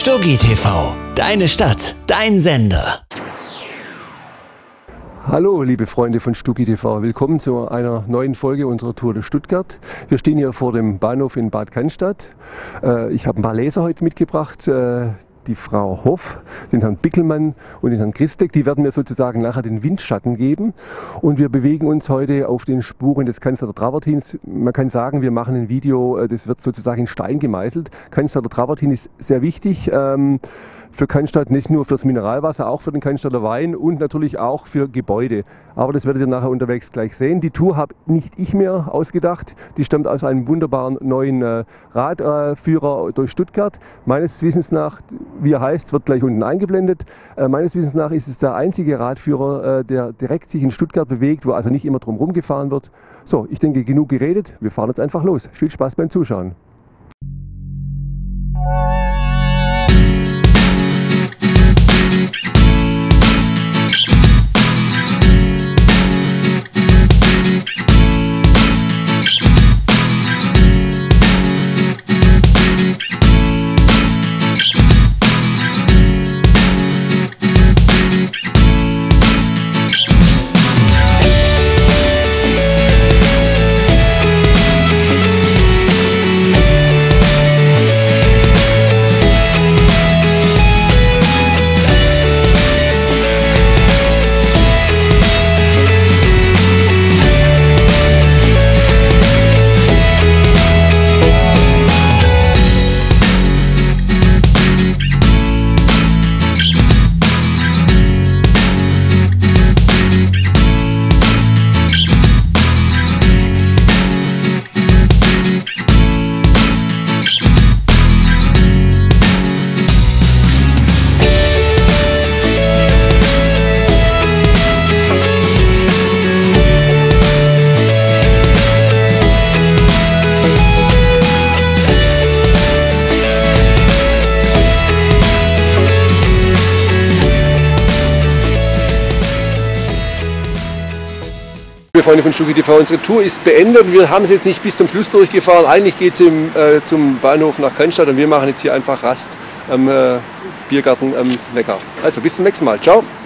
Stuggi TV, deine Stadt, dein Sender. Hallo liebe Freunde von Stuggi TV, willkommen zu einer neuen Folge unserer Tour durch Stuttgart. Wir stehen hier vor dem Bahnhof in Bad Cannstatt. Ich habe ein paar Leser heute mitgebracht. Die Frau Hoff, den Herrn Bickelmann und den Herrn Christek, die werden mir sozusagen nachher den Windschatten geben. Und wir bewegen uns heute auf den Spuren des Cannstatter Travertins. Man kann sagen, wir machen ein Video, das wird sozusagen in Stein gemeißelt. Cannstatter Travertin ist sehr wichtig für Cannstatt, nicht nur fürs Mineralwasser, auch für den Cannstatter Wein und natürlich auch für Gebäude. Aber das werdet ihr nachher unterwegs gleich sehen. Die Tour habe nicht ich mir ausgedacht, die stammt aus einem wunderbaren neuen Radführer durch Stuttgart. Meines Wissens nach, wie er heißt, wird gleich unten eingeblendet. Meines Wissens nach ist es der einzige Radführer, der direkt sich in Stuttgart bewegt, wo also nicht immer drum herum gefahren wird. So, ich denke, genug geredet, wir fahren jetzt einfach los. Viel Spaß beim Zuschauen. Liebe Freunde von Stuggi TV, unsere Tour ist beendet. Wir haben es jetzt nicht bis zum Schluss durchgefahren. Eigentlich geht es zum Bahnhof nach Cannstatt und wir machen jetzt hier einfach Rast am Biergarten am Neckar. Also bis zum nächsten Mal. Ciao!